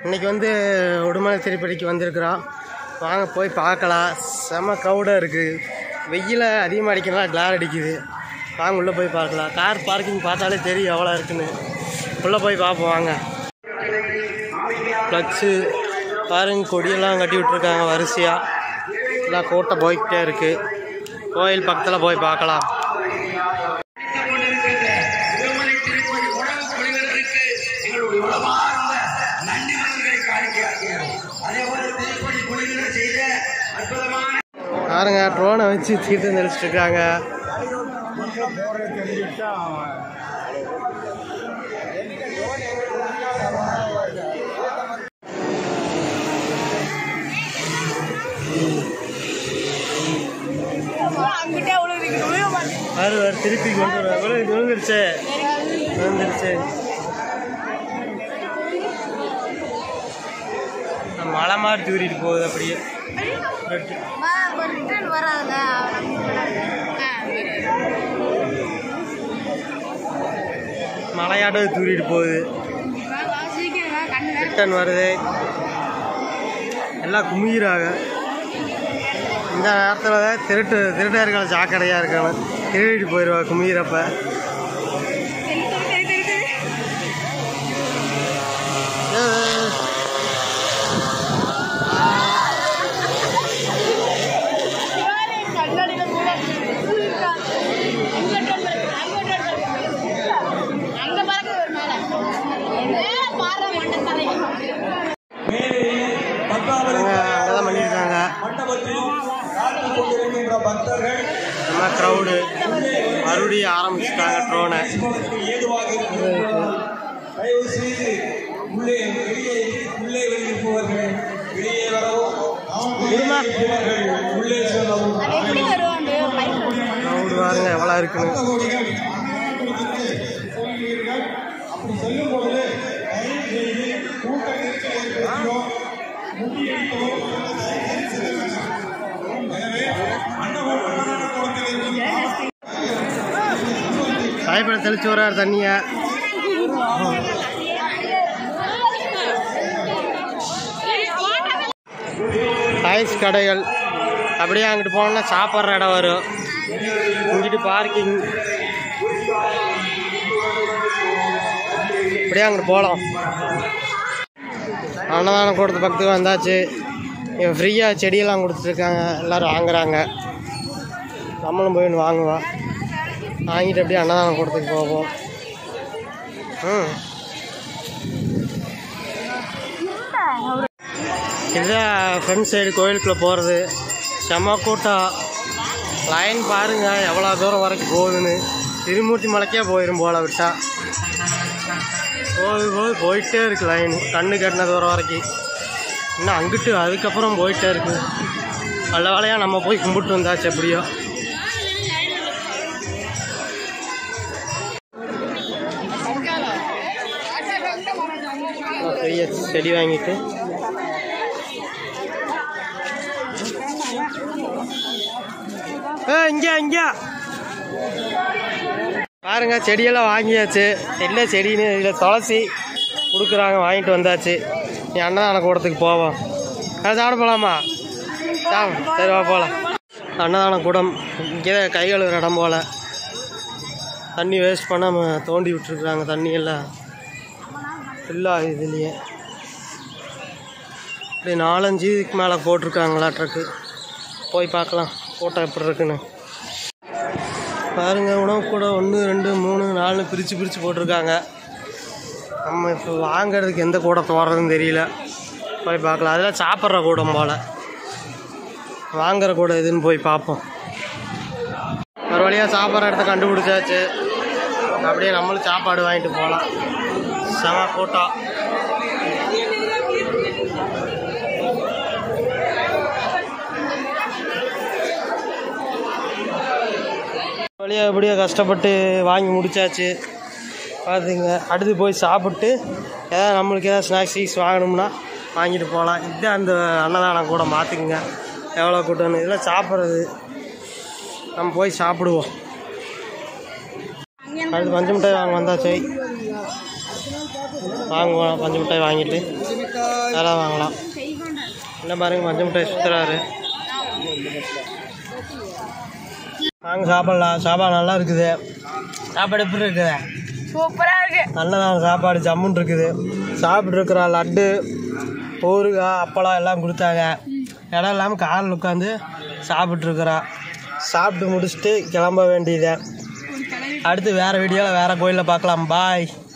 இன்றைக்கி வந்து உடுமலை திருப்பதிக்கு வந்திருக்கிறோம். வாங்க போய் பார்க்கலாம். செம க்ரௌடாக இருக்குது. வெயில் அதிகமாக அடிக்கிறதுனால கிளார் அடிக்குது. வாங்க உள்ளே போய் பார்க்கலாம். கார் பார்க்கிங் பார்த்தாலே தெரியும் எவ்வளோ இருக்குன்னு. உள்ளே போய் பார்ப்போம் வாங்க. ஃப்ளக்ஸு பாருங்க, கொடியெல்லாம் கட்டி விட்ருக்காங்க வரிசையாக. எல்லாம் கூட்ட போய்கிட்டே இருக்குது. கோயில் பக்கத்தில் போய் பார்க்கலாம். பாருங்க, ட்ரோனை வச்சு தீர்த்தம் தெளிச்சுட்டு இருக்காங்க. திருப்பி கொண்டு விழுந்துருச்சு. மழை மாதிரி தூரிட்டு போகுது. அப்படியே மழையாட்டம் தூரிட்டு போகுது. ரிட்டன் வருது. எல்லாம் குமிகிறாங்க. இந்த நேரத்தில் திருடர்கள் ஜாக்கிரதையாக இருக்கணும். திருடிட்டு போயிடுவா குமிகிறப்ப. அங்கதான் பண்ணியிருக்காங்க. நம்ம க்ரௌடு மறுபடியும் ஆரம்பிச்சுட்டாங்க ட்ரோனை. க்ரௌடு பாருங்க எவ்வளோ இருக்குன்னு. சாயப்பட தெளிச்சு வர்றாரு தண்ணிய. ஐஸ் கடைகள். அப்படியே அங்கிட்டு போனோம்னா சாப்பிட்ற இடம் வரும். இங்கிட்டு பார்க்கிங். அப்படியே அங்கிட்டு போகலாம். அன்னதானம் கூடத்து பக்கத்துக்கு வந்தாச்சு. இங்கே ஃப்ரீயாக செடியெல்லாம் கொடுத்துருக்காங்க. எல்லோரும் வாங்குறாங்க. நம்மளும் போய் ஒன்று வாங்குவோம். வாங்கிட்டு அப்படியே அன்னதானம் கூடத்துக்கு போவோம். இதுதான் ஃப்ரண்ட் சைடு கோயிலுக்குள்ளே போகிறது. செம கூட்டம். லைன் பாருங்கள் எவ்வளோ தூரம் வரைக்கும் போகுதுன்னு. திருமூர்த்தி மலைக்கே போயிடும் போல் விட்டா. போயிட்டே இருக்குது லைன். கண்ணு கட்டின தூரம் வரைக்கும். இன்னும் அங்கிட்டு அதுக்கப்புறம் போயிட்டே இருக்குது. நல்ல வேலையாக நம்ம போய் கும்பிட்டு வந்தாச்சு. எப்படியோ செடி வாங்கிட்டு இங்கே பாருங்க, செடியெல்லாம் வாங்கியாச்சு. என்ன செடின்னு இதில் துளசி கொடுக்குறாங்க. வாங்கிட்டு வந்தாச்சு. நீ அன்னதான கூடத்துக்கு போவோம். சாப்பிட போகலாமா? சரி வா போகலாம். அன்னதான கூடம் இங்கே கை கழுவுற இடம் போல். தண்ணி வேஸ்ட் பண்ணாமல் தோண்டி விட்டுருக்குறாங்க. தண்ணியெல்லாம் ஃபுல்லாக இதுலேயே இப்படி 4-5 இதுக்கு மேலே போட்டிருக்காங்களா ட்ரக்கு. போய் பார்க்கலாம் கூட்டம் எப்படி இருக்குன்னு. பாருங்கள், உணவு கூட 1 2 3 4 பிரித்து போட்டிருக்காங்க. நம்ம இப்போ வாங்கிறதுக்கு எந்த கூடத்தை வர்றதுன்னு தெரியல. போய் பார்க்கலாம். அதெல்லாம் சாப்பிட்ற கூடம் போல். வாங்குகிற கூடம் எதுன்னு போய் பார்ப்போம். ஒரு வழியாக சாப்பிட்ற இடத்த கண்டுபிடிச்சாச்சு. அப்படியே நம்மளும் சாப்பாடு வாங்கிட்டு போகலாம். செம கூட்டம். வழியாக எப்படியோ கஷ்டப்பட்டு வாங்கி முடிச்சாச்சு. பார்த்துங்க, அடுத்து போய் சாப்பிட்டு ஏதாவது நம்மளுக்கு ஏதாவது ஸ்நாக்ஸ் வாங்கணும்னா வாங்கிட்டு போகலாம். இதுதான் அந்த அன்னதானம் கூட. மாற்றிக்குங்க எவ்வளோ கூட்டம்னு. இதெல்லாம் சாப்பிட்றது. நம்ம போய் சாப்பிடுவோம். அடுத்து பஞ்சு மிட்டாய் வாங்க வந்தாச்சு. வாங்குவோம். பஞ்சு மிட்டாய் வாங்கிட்டு அதெல்லாம் வாங்கலாம். என்ன பாருங்க மஞ்சள் மிட்டாய் சுற்றுறாரு. வாங்க சாப்பிட்லாம். சாப்பாடு நல்லா இருக்குது. சாப்பாடு எப்படி இருக்குது? சூப்பராக இருக்குது. நல்லதான் சாப்பாடு ஜம்முன்னு இருக்குது. சாப்பிட்ருக்குறா லட்டு ஊறுகாய் அப்பளம் எல்லாம் கொடுத்தாங்க. இடம் இல்லாமல் காரில் உட்காந்து சாப்பிட்ருக்குறா. சாப்பிட்டு முடிச்சுட்டு கிளம்ப வேண்டியது. அடுத்து வேறு வீடியோவில் வேறு கோயிலில் பார்க்கலாம். பாய்.